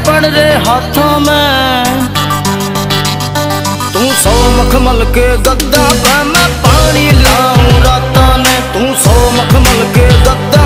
पड़ रहे हाथों में। तू 100 मखमल के गद्दा पे मैं पानी लाऊं रातों में। तू 100 मखमल के गद्दा